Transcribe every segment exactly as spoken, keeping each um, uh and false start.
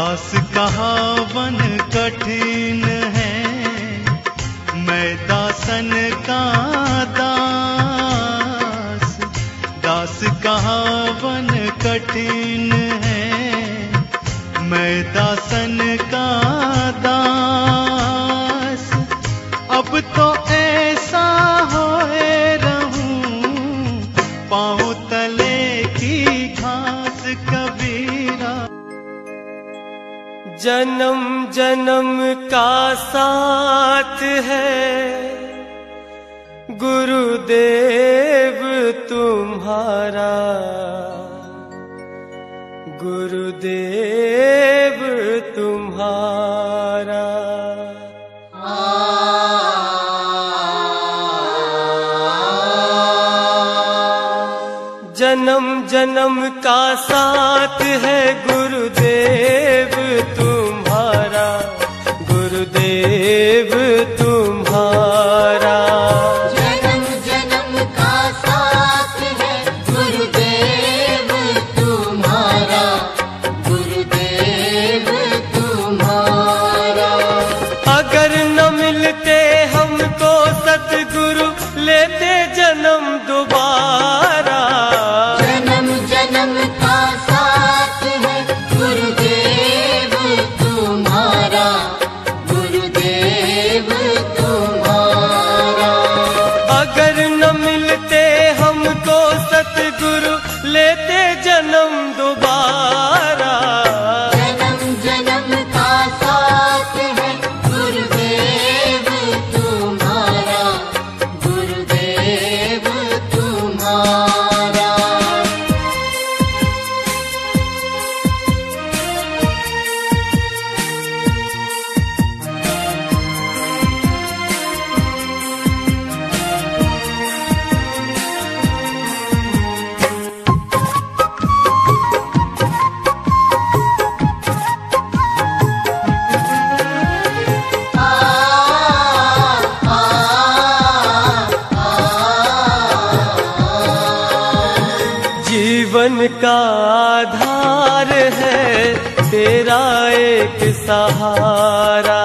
दास कहावन कठिन है, मैं दासन का दास। दास कहावन कठिन है, मैं दासन का दास। अब तो ऐसा होए रहूं, पाँव तले की घास कबीरा। जन्म जन्म का साथ है गुरुदेव तुम्हारा, गुरुदेव तुम्हारा। जन्म जन्म का साथ है गुरुदेव तुम्हारा, गुरुदेव तुम्हारा। जन्म जन्म का साथ है गुरुदेव तुम्हारा, गुरुदेव तुम्हारा। अगर न मिलते हमको सतगुरु, लेते जन्म दोबारा। जन्म जन्म का साथ है गुरुदेव तुम्हारा, गुरुदेव तुम्हारा। अगर न मिलते हमको सतगुरु, लेते जन्म दोबारा। जन्म जन्म का साथ है गुरुदेव तुम्हारा, गुरुदेव तुम्हारा। जीवन का आधार है तेरा एक सहारा।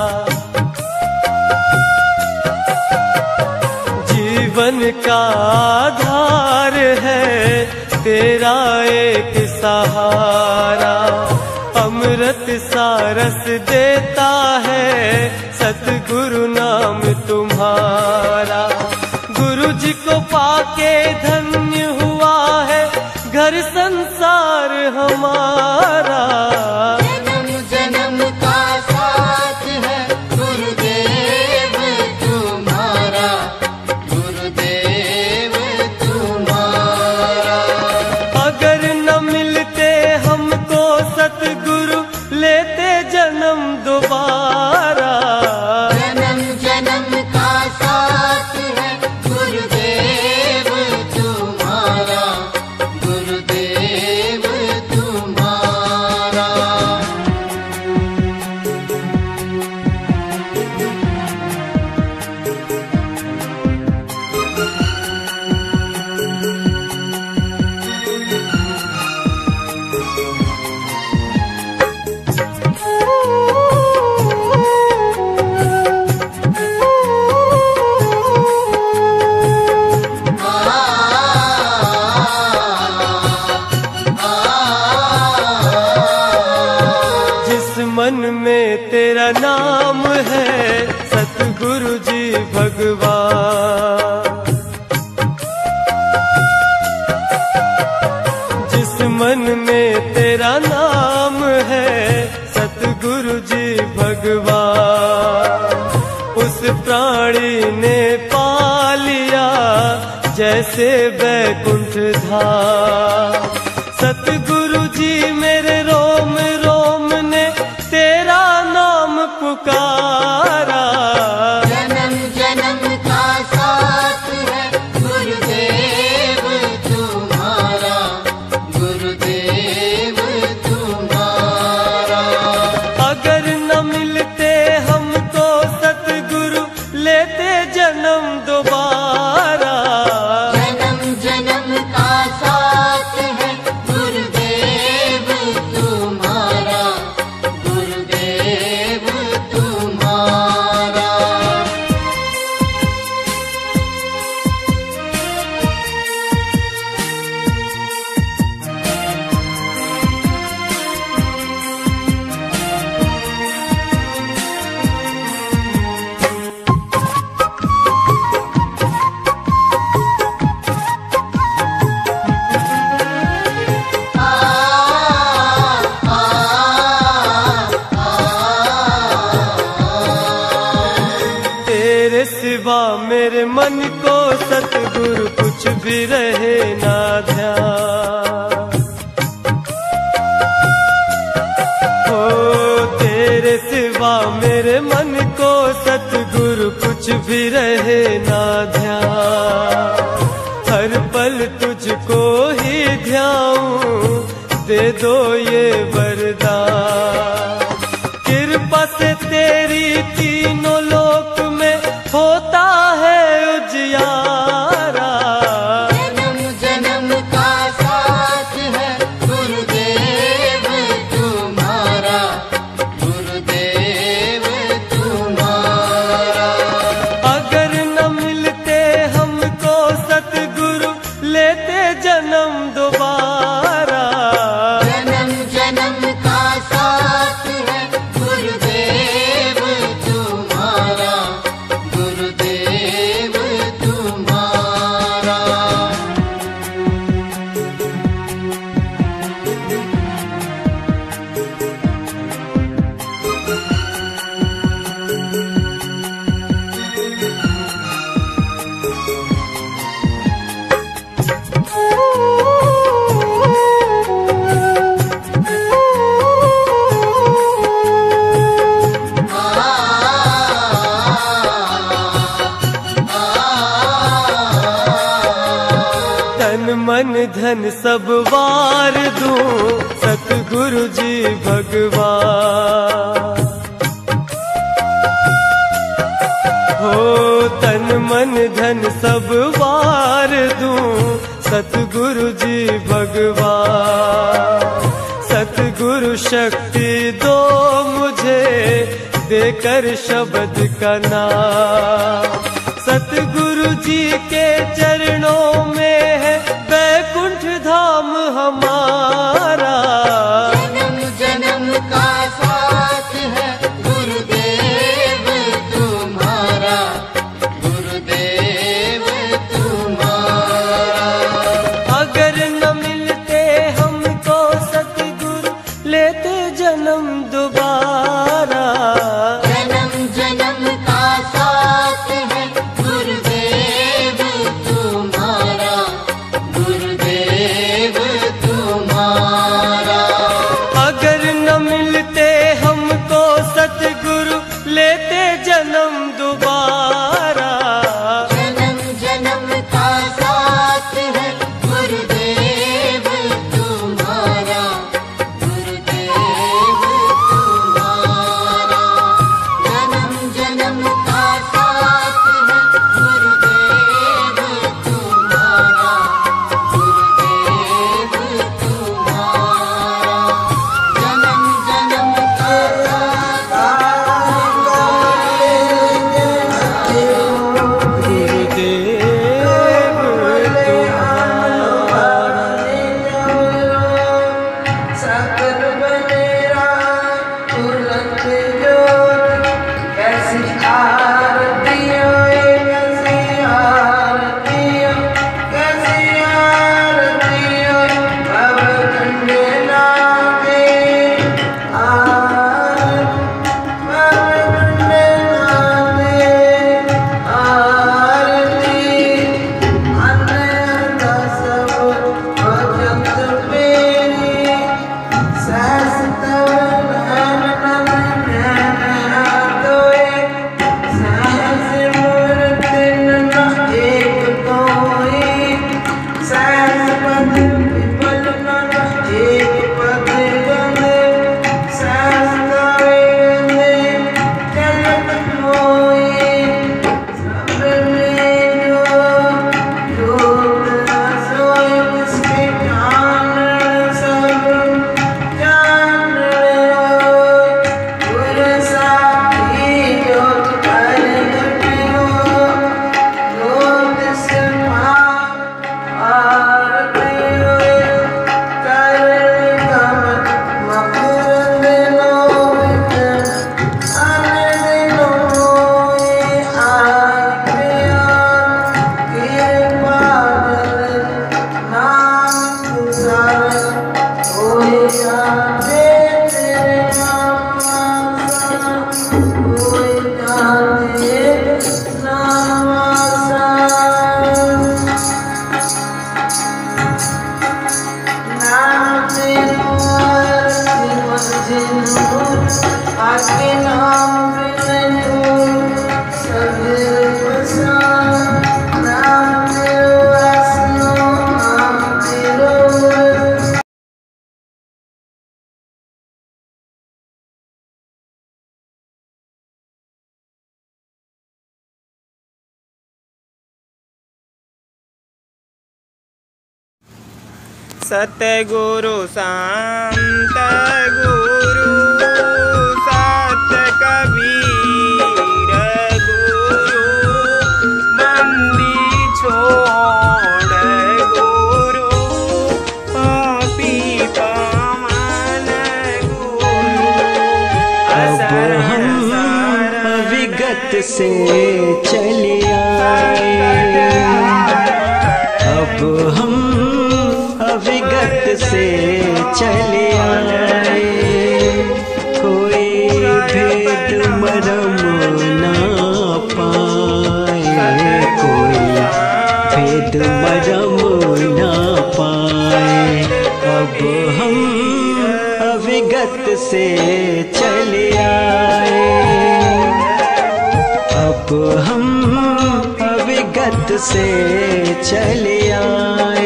जीवन का आधार है तेरा एक सहारा। अमृत सा रस देता है सतगुरु नाम तुम्हारा। गुरु जी को पाके धन्य हुआ है घर संसार हमारा। जन्म जन्म का साथ है गुरुदेव तुम्हारा, गुरुदेव तुम्हारा। अगर न मिलते हमको सतगुरु, लेते जन्म दोबारा। जन्म जन्म का साथ है गुरुदेव तुम्हारा, गुरुदेव तुम्हारा। मन में तेरा नाम है सतगुरु जी भगवान। जिस मन में तेरा नाम है सतगुरु जी भगवान, उस प्राणी ने पा लिया जैसे बैकुंठ धाम। सतगुरु जी मेरे रोम रोम ने तेरा नाम पुकारा। जन्म जन्म का साथ है गुरुदेव तुम्हारा, गुरुदेव तुम्हारा। अगर न मिलते हमको सतगुरु, लेते जन्म दोबारा। जन्म जन्म का साथ है गुरुदेव सिवा मेरे मन को सतगुरु कुछ भी रहे ना ध्यान। हो तेरे सिवा मेरे मन को सतगुरु कुछ भी रहे ना ध्यान। हर पल तुझको ही ध्याऊं, दे दो ये वरदान। कृपा से तेरी तीनों लोक में होता है उजियारा। जन्म जन्म का साथ है गुरुदेव तुम्हारा, गुरुदेव तुम्हारा। अगर न मिलते हमको सतगुरु, लेते जन्म दोबारा। जन्म जन्म का साथ है गुरुदेव तुम्हारा, गुरुदेव तुम्हारा। तन मन धन सब वार दूं, सतगुरु जी भगवान। हो तन मन धन सब वार दूं, सतगुरु जी भगवान। सतगुरु शक्ति दो मुझे, देकर शब्द का नाम। सतगुरु जी के चरणों में है वैकुंठ धाम हमारा। जन्म जन्म का साथ है गुरुदेव तुम्हारा, गुरुदेव तुम्हारा। अगर न मिलते हमको सतगुरु, लेते जन्म दोबारा। जन्म जन्म का साथ है गुरुदेव तुम्हारा, गुरुदेव तुम्हारा। अगर न मिलते हमको सतगुरु, लेते जन्म दोबारा। जन्म जन्म का साथ है गुरुदेव तुम्हारा, गुरुदेव तुम्हारा। आपके नाम मैनू सब पसंद नाम तेरो आसनो नाम तेरो सतगुरु संत गुरु सत कबीर गुरु बंदी छोड़ गुरु पापी पावन गुरु अब हम अविगत से चले आए, अब हम अविगत से चले आए, कोई भेद मरम ना पाए, कोई भेद मरम ना पाए। अब हम अविगत से चले आए, अब हम अविगत से चले आए।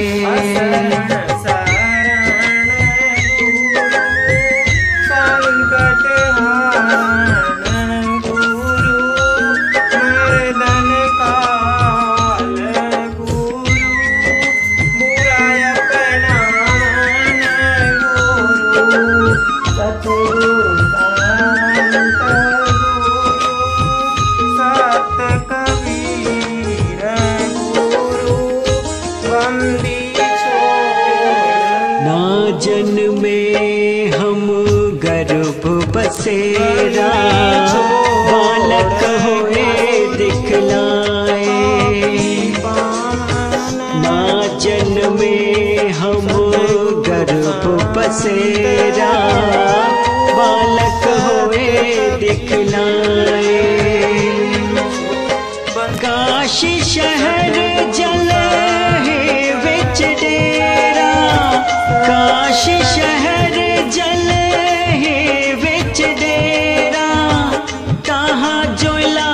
में हम गर्भ बसेरा बालक होए दिखलाए, ना जन्मे हम गर्भ बसेरा बालक होए दिखलाए। काशी शहर जल है विच डेरा, काशी शहर जल है विच डेरा, कहाँ जोला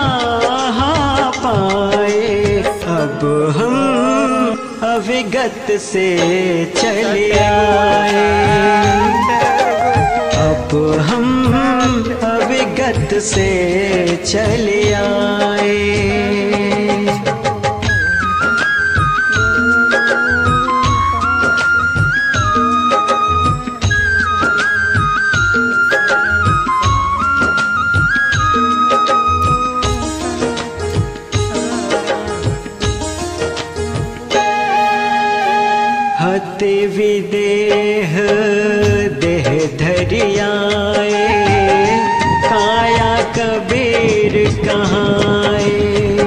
पाए। अब हम अविगत से चले आए, अब हम अविगत से चले आए। हते विदेह देह धरियाए, काया कबीर कहाए।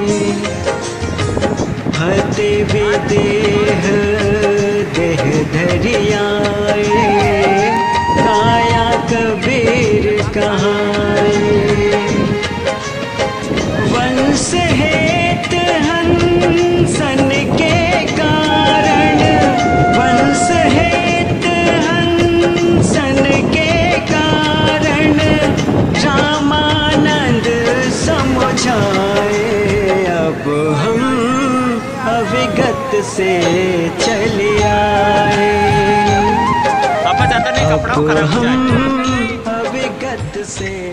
हते विदेह देह धरियाए, काया कबीर कहाए। वंश हेत हंसन के कारण, वंश हेत हंसन के कारण, रामानंद समझाए। अब हम अविगत से चले आए, अब हम अविगत से